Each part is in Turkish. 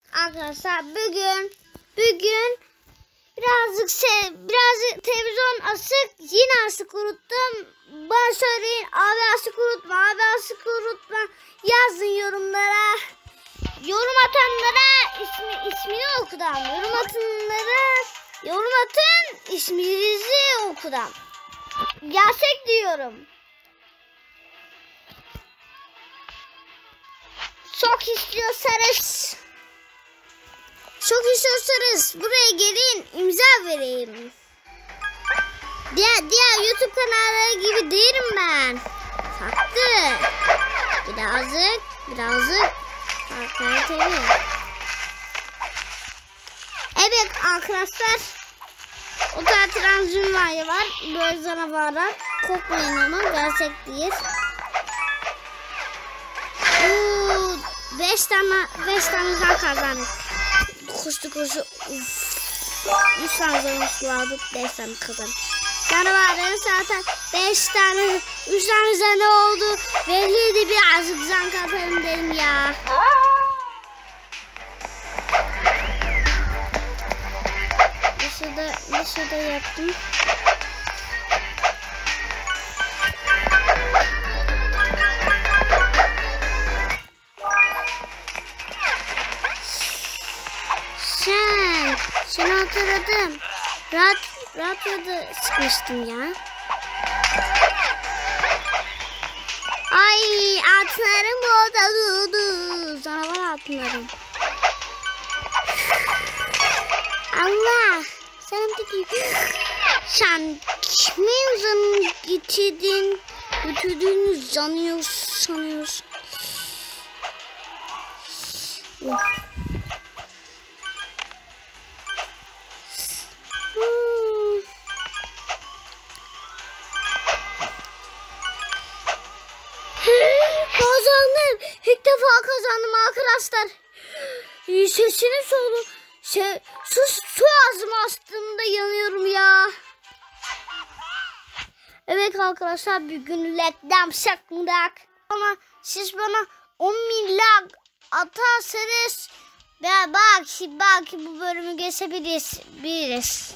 Arkadaşlar bugün birazcık televizyon asık, yine asık kuruttum. Bana söyleyin, abi asık kurutma yazın yorumlara. Yorum atanlara ismini okudum. Yorum atın, isminizi okudum. Gerçek diyorum. Çok istiyorsanız buraya gelin, imza vereyim. Diğer YouTube kanalları gibi değilim ben. Farklı. Birazcık kaliteli. Evet arkadaşlar. O da Transjumaya var. Böyle canavarlar. Korkmayın ama gerçek değil. 5 tane kazandık. Koştu. 3 tane zormuşlardık. 5 tane kazandık. Canavarların zaten 5 tane 3 tane zane oldu. Belliydi, birazcık zan katalım dedim ya. Şurada yaptım. Seni hatırladım. Radyoda sıkmıştım ya. Ay, altınlarım bozuldu. Canavar altınlarım. Allah. Sen kimi uzanın götürdüğünü sanıyorsun. Kazandım. İlk defa kazandım arkadaşlar. Sesini solu. Su ağzıma astığımda yanıyorum ya. Evet arkadaşlar, bugün reklam sakındak. Ama siz bana 10.000 like atarsanız belki bu bölümü geçebiliriz.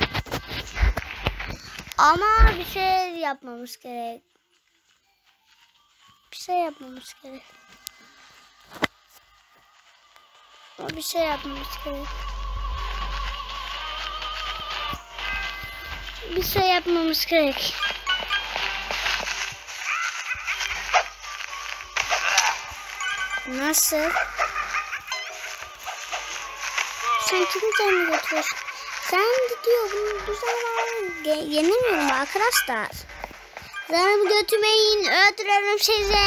Ama bir şey yapmamız gerek. Bir şey yapmamız gerek. Nasıl? Sen kimi canını götürüyorsun? Sen gidiyor, bunu güzel yenemiyorum arkadaşlar. Canımı götürmeyin, öldürürüm size.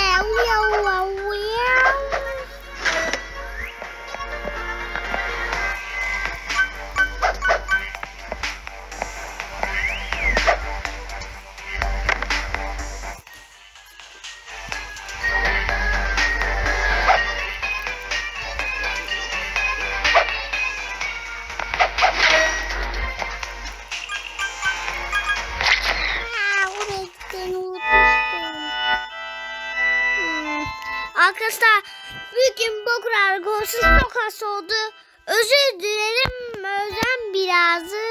Arkadaşlar bugün bu kadar golsüz çok az oldu. Özür dilerim. Özlem birazcık.